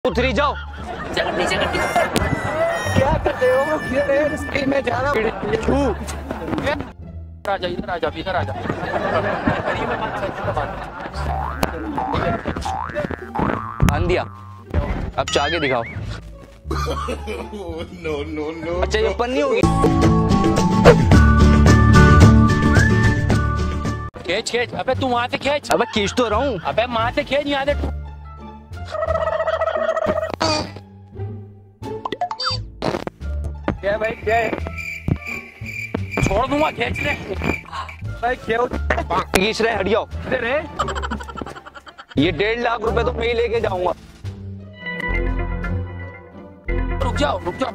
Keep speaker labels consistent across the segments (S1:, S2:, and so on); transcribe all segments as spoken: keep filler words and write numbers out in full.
S1: To three जाओ।
S2: नीचे
S1: क्या करते हो? स्क्रीन में जा रहा
S2: राजा इधर आजा, इधर आजा।
S1: आंधिया अब चाके दिखाओ।
S3: No no no.
S1: अच्छा ये पन्नी होगी।
S2: खींच खींच, अबे तू वहां से खींच।
S1: अबे खींच तो रहा हूँ।
S2: अबे वहां से खींच, यहाँ से। क्या भाई क्या है? छोड़ दूंगा, खींच ले भाई।
S1: खींच रहे, हट जाओ। ये डेढ़ लाख रुपए तो मैं ही लेके जाऊंगा।
S2: रुक जाओ रुक जाओ।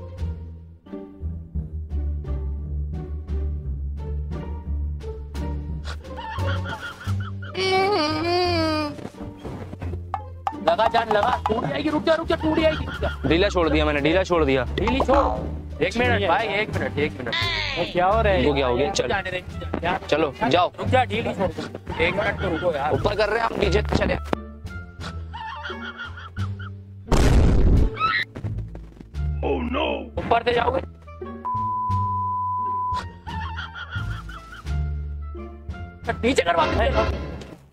S2: लगा जान लगा, टूट जाएगी। रुक जा रुक जा, टूट जाएगी। रुक जा।
S1: ढीला छोड़ दिया मैंने, ढीला छोड़ दिया।
S2: ढीली छोड़। एक मिनट भाई, एक मिनट एक मिनट। क्या हो रहा है?
S1: वो क्या हो गया? चल
S2: जाने दे,
S1: चलो जाओ।
S2: रुक जा, ढीली छोड़। एक मिनट तो रुको यार।
S1: ऊपर कर रहे हैं हम, नीचे चले।
S2: Oh no. ऊपर से जाओगे? नीचे करवा दे।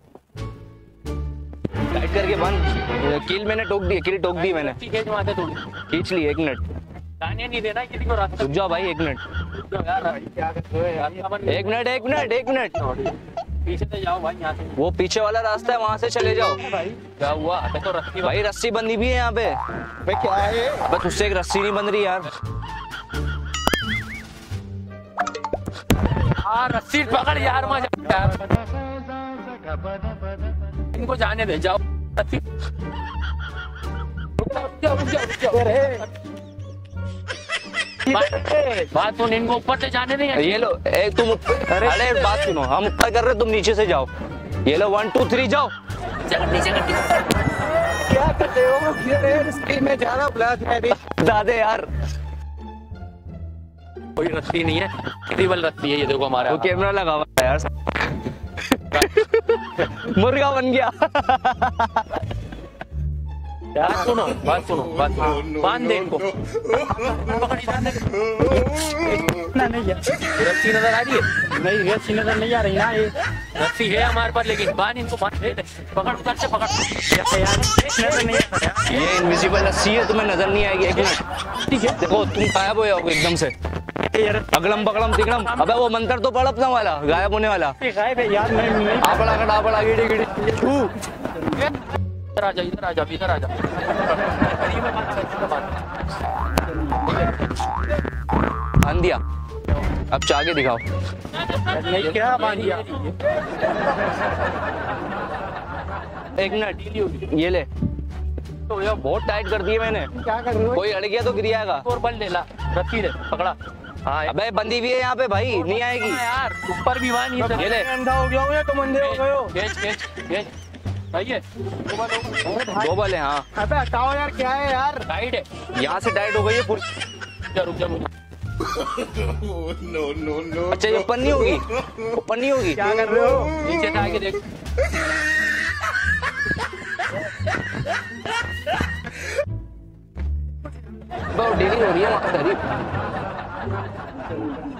S1: टाइट करके बंद। कील मैंने टोक दी, कील टोक दी मैंने।
S2: खींच वहां से थोड़ी।
S1: खींच ली। एक मिनट
S2: जाने नहीं देना किसी को रास्ता।
S1: रुक जाओ भाई, एक मिनट।
S2: रुक जाओ यार, क्या करते हो यार?
S1: एक मिनट एक मिनट एक मिनट।
S2: पीछे से जाओ भाई, यहाँ से।
S1: वो पीछे वाला रास्ता है, वहां से चले जाओ।
S2: भाई क्या हुआ? अबे तो रस्सी
S1: भाई रस्सी बंधी भी है यहाँ पे।
S3: भाई क्या है?
S1: अबे तुझसे एक रस्सी नहीं बंध रही यार।
S2: हाँ रस्सी पकड़ यार, मजा यार। इनको जाने दे, जाओ। रस्सी रुक जाओ रुक जाओ रुक जाओ। बात सुन, इनको ऊपर से जाने नहीं।
S1: ये लो एक तुम अरे अरे बात सुनो, हम ऊपर कर रहे तुम नीचे से जाओ। ये लो वन टू थ्री जाओ।
S2: नीचे
S3: क्या करते हो? स्क्रीन में जा रहा हूँ।
S1: दादे यार
S2: कोई रस्सी नहीं है, केवल रस्सी है। ये देखो हमारा
S1: वो कैमरा लगा हुआ है यार। मुर्गा बन गया।
S2: यार सुनो, बात सुनो, बात सुनो। बांध दे इनको। रस्सी नजर आ रही है? नहीं रस्सी नजर नहीं आ रही ना। ये रस्सी है हमारे पास, लेकिन बांध इनको, बांध दे। पकड़ उधर से पकड़ यार, नजर नहीं आ रहा।
S1: ये इनविजिबल रस्सी है, तुम्हें नजर नहीं आएगी। एक मिनट ठीक है, देखो तुम गायब हो जाओगे एकदम से। अगलम बगलम तिगड़म। अबे वो मंत्र तो पढ़ अपना वाला, गायब होने वाला।
S2: गायब है यार। नहीं
S1: आपड़ा कट आपड़ा गिड़ी गिड़ी।
S2: इधर आजा, इधर आजा, इधर आजा।
S1: आंधिया अब चाके दिखाओ।
S2: नहीं क्या बांधिया?
S1: एक मिनट ये ले। तो यार बहुत टाइट कर दिए मैंने।
S2: क्या कर रहे हो?
S1: कोई अड़ गया तो गिर जाएगा।
S2: और बल ले ला, रस्सी ले पकड़ा। हाँ
S1: अबे बंदी भी है यहाँ पे भाई, नहीं आएगी
S2: यार। ऊपर भी वहाँ नहीं।
S1: ये ले।
S3: अंधा हो गया हूँ या तुम अंधे हो गए हो?
S2: खींच खींच खींच। सही है।
S1: दो बल है। हाँ
S3: अबे हटाओ यार, क्या है यार?
S2: टाइट है।
S1: यहाँ से टाइट हो गई है पूरी।
S2: रुक जा रुक जा मुझे।
S3: No no no.
S1: अच्छा ये पन्नी होगी, वो पन्नी होगी।
S3: क्या कर रहे हो?
S2: नीचे से आके देख।
S1: बहुत ढीली हो रही है वहाँ।